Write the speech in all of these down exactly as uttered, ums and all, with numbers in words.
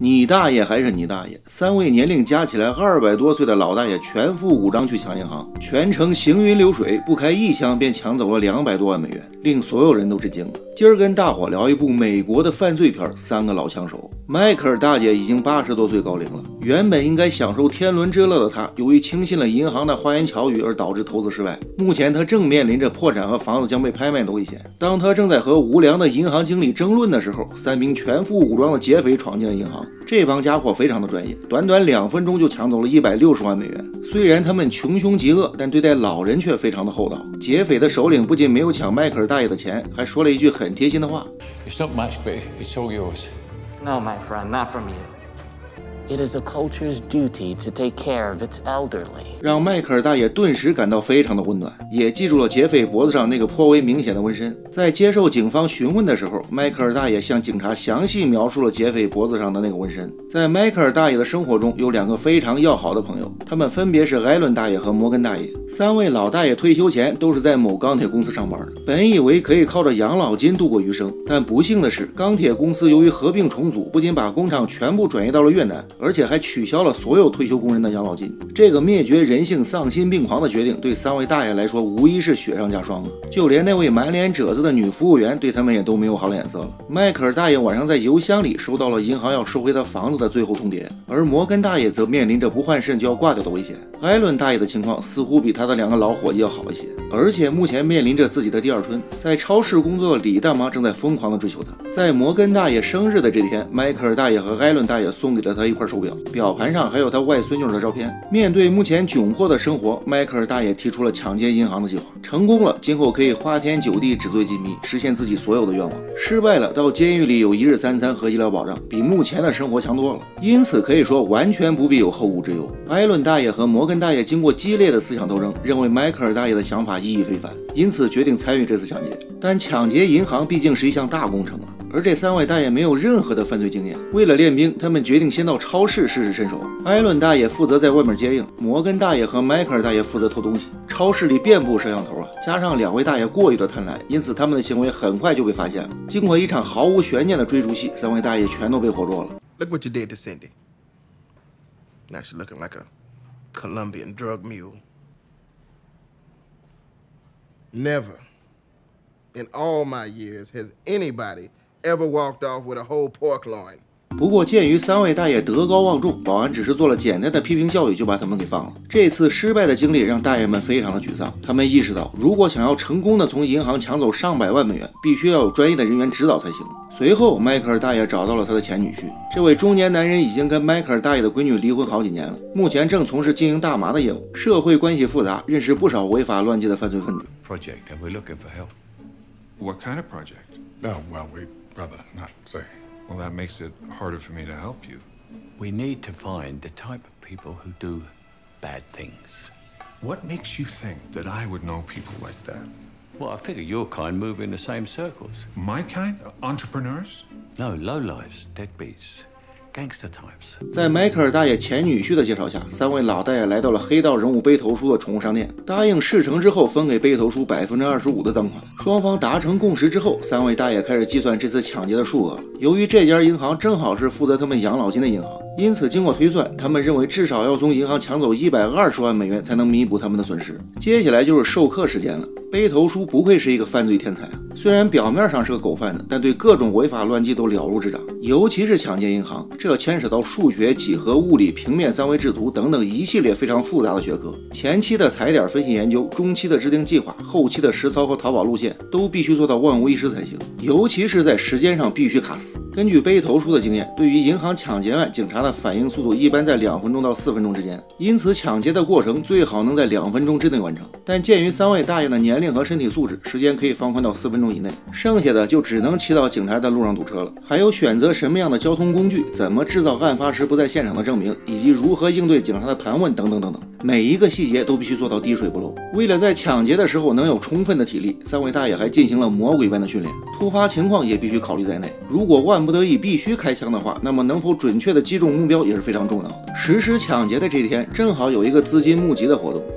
你大爷还是你大爷！三位年龄加起来二百多岁的老大爷全副武装去抢银行，全程行云流水，不开一枪便抢走了两百多万美元，令所有人都震惊了。今儿跟大伙聊一部美国的犯罪片《三个老枪手》。迈克尔大姐已经八十多岁高龄了，原本应该享受天伦之乐的她，由于轻信了银行的花言巧语而导致投资失败。目前她正面临着破产和房子将被拍卖的危险。当她正在和无良的银行经理争论的时候，三名全副武装的劫匪闯进了银行。这帮家伙非常的专业，短短两分钟就抢走了一百六十万美元。虽然他们穷凶极恶，但对待老人却非常的厚道。劫匪的首领不仅没有抢迈克尔大爷的钱，还说了一句很贴心的话 It's not much, but it's all yours. No, my friend, not from you. It is a culture's duty to take care of its elderly. 让迈克尔大爷顿时感到非常的温暖，也记住了劫匪脖子上那个颇为明显的纹身。在接受警方询问的时候，迈克尔大爷向警察详细描述了劫匪脖子上的那个纹身。在迈克尔大爷的生活中有两个非常要好的朋友，他们分别是艾伦大爷和摩根大爷。三位老大爷退休前都是在某钢铁公司上班的，本以为可以靠着养老金度过余生，但不幸的是，钢铁公司由于合并重组，不仅把工厂全部转移到了越南，而且还取消了所有退休工人的养老金。这个灭绝人性、丧心病狂的决定，对三位大爷来说无疑是雪上加霜啊！就连那位满脸褶子的女服务员对他们也都没有好脸色了。迈克尔大爷晚上在邮箱里收到了银行要收回他房子的最后通牒，而摩根大爷则面临着不换肾就要挂掉的危险。艾伦大爷的情况似乎比他的两个老伙计要好一些，而且目前面临着自己的第二春。在超市工作的李大妈正在疯狂的追求他。在摩根大爷生日的这天，迈克尔大爷和艾伦大爷送给了他一块手表，表盘上还有他外孙女的照片。面对目前窘迫的生活，迈克尔大爷提出了抢劫银行的计划，成功了，今后可以花天酒地、纸醉金迷，实现自己所有的愿望；失败了，到监狱里有一日三餐和医疗保障，比目前的生活强多了。因此可以说完全不必有后顾之忧。艾伦大爷和摩根大爷经过激烈的思想斗争，认为迈克尔大爷的想法意义非凡，因此决定参与这次抢劫。但抢劫银行毕竟是一项大工程啊，而这三位大爷没有任何的犯罪经验。为了练兵，他们决定先到超市试试身手。艾伦大爷负责在外面接应，摩根大爷和迈克尔大爷负责偷东西。超市里遍布摄像头啊，加上两位大爷过于的贪婪，因此他们的行为很快就被发现了。经过一场毫无悬念的追逐戏，三位大爷全都被活捉了。 Look what you did to Cindy. Now she's looking like a Colombian drug mule. Never in all my years has anybody ever walked off with a whole pork loin. 不过鉴于三位大爷德高望重，保安只是做了简单的批评教育就把他们给放了。这次失败的经历让大爷们非常的沮丧，他们意识到如果想要成功的从银行抢走上百万美元，必须要有专业的人员指导才行。随后迈克尔大爷找到了他的前女婿，这位中年男人已经跟迈克尔大爷的闺女离婚好几年了，目前正从事经营大麻的业务，社会关系复杂，认识不少违法乱纪的犯罪分子。 Project, and we're looking for help. What kind of project? No, well, we'd rather not say. Well, that makes it harder for me to help you. We need to find the type of people who do bad things. What makes you think that I would know people like that? Well, I figure your kind move in the same circles. My kind? Entrepreneurs? No, lowlifes, deadbeats, gangster types. 在迈克尔大爷前女婿的介绍下，三位老大爷来到了黑道人物背头叔的宠物商店，答应事成之后分给背头叔百分之二十五的赃款。双方达成共识之后，三位大爷开始计算这次抢劫的数额了。由于这家银行正好是负责他们养老金的银行，因此经过推算，他们认为至少要从银行抢走一百二十万美元才能弥补他们的损失。接下来就是授课时间了。背头叔不愧是一个犯罪天才啊！虽然表面上是个狗贩子，但对各种违法乱纪都了如指掌，尤其是抢劫银行，这牵扯到数学、几何、物理、平面三维制图等等一系列非常复杂的学科。前期的踩点分析研究，中期的制定计划，后期的实操和逃跑路线，都必须做到万无一失才行。尤其是在时间上必须卡死。根据背头叔的经验，对于银行抢劫案，警察的反应速度一般在两分钟到四分钟之间，因此抢劫的过程最好能在两分钟之内完成。但鉴于三位大爷的年龄和身体素质，时间可以放宽到四分钟以内，剩下的就只能骑到警察在路上堵车了。还有选择什么样的交通工具，怎么制造案发时不在现场的证明，以及如何应对警察的盘问等等等等，每一个细节都必须做到滴水不漏。为了在抢劫的时候能有充分的体力，三位大爷还进行了魔鬼般的训练，突发情况也必须考虑在内。如果万不得已必须开枪的话，那么能否准确的击中目标也是非常重要的。实施抢劫的这天，正好有一个资金募集的活动，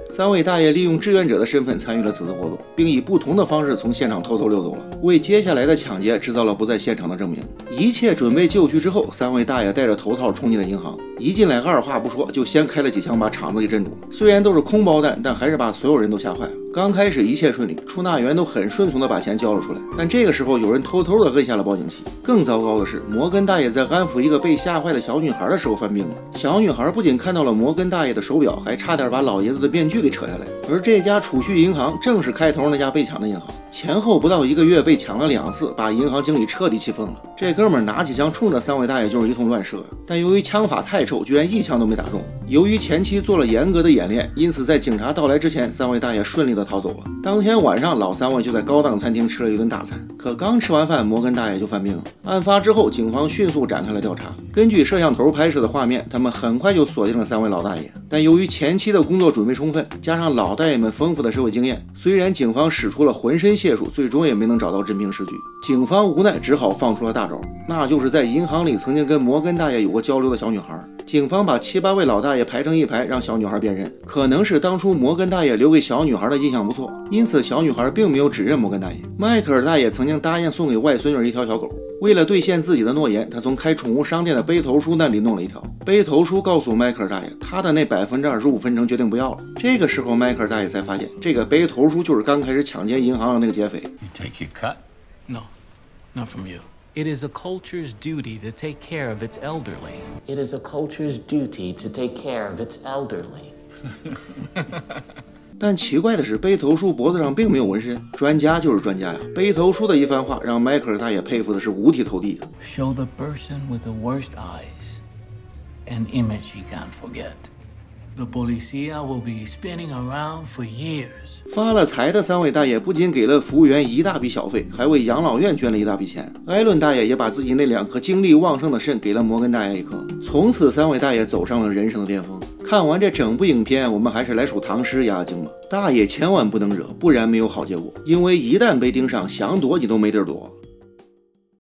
三位大爷利用志愿者的身份参与了此次活动，并以不同的方式从现场偷偷溜走了，为接下来的抢劫制造了不在现场的证明。一切准备就绪之后，三位大爷戴着头套冲进了银行，一进来二话不说就先开了几枪把场子给镇住。虽然都是空包弹，但还是把所有人都吓坏了。刚开始一切顺利，出纳员都很顺从的把钱交了出来，但这个时候有人偷偷的摁下了报警器。更糟糕的是，摩根大爷在安抚一个被吓坏的小女孩的时候犯病了。小女孩不仅看到了摩根大爷的手表，还差点把老爷子的面具给扯下来。而这家储蓄银行正是开头那家被抢的银行，前后不到一个月被抢了两次，把银行经理彻底气疯了。这哥们儿拿起枪冲着三位大爷就是一通乱射，但由于枪法太臭，居然一枪都没打中。由于前期做了严格的演练，因此在警察到来之前，三位大爷顺利的逃走了。当天晚上，老三位就在高档餐厅吃了一顿大餐，可刚吃完饭，摩根大爷就犯病了。案发之后，警方迅速展开了调查。根据摄像头拍摄的画面，他们很快就锁定了三位老大爷。但由于前期的工作准备充分，加上老大爷们丰富的社会经验，虽然警方使出了浑身解数，最终也没能找到真凭实据。警方无奈只好放出了大招，那就是在银行里曾经跟摩根大爷有过交流的小女孩。警方把七八位老大爷排成一排，让小女孩辨认。可能是当初摩根大爷留给小女孩的印象不错，因此小女孩并没有指认摩根大爷。迈克尔大爷曾经答应送给外孙女一条小狗，为了兑现自己的诺言，他从开宠物商店的背头书那里弄了一条。背头书告诉迈克尔大爷，他的那百分之二十五分成决定不要了。这个时候，迈克尔大爷才发现，这个背头书就是刚开始抢劫银行的那个劫匪。 You take your cut? No, not from you. It is a culture's duty to take care of its elderly. It is a culture's duty to take care of its elderly. 但奇怪的是，背头叔脖子上并没有纹身。专家就是专家呀，背头叔的一番话让迈克尔大爷佩服的是五体投地。 Show the person with the worst eyes an image he can't forget. The policia will be spinning around for years. 发了财的三位大爷不仅给了服务员一大笔小费，还为养老院捐了一大笔钱。艾伦大爷也把自己那两颗精力旺盛的肾给了摩根大爷一颗。从此，三位大爷走上了人生的巅峰。看完这整部影片，我们还是来首唐诗压压惊吧。大爷千万不能惹，不然没有好结果。因为一旦被盯上，想躲你都没地儿躲。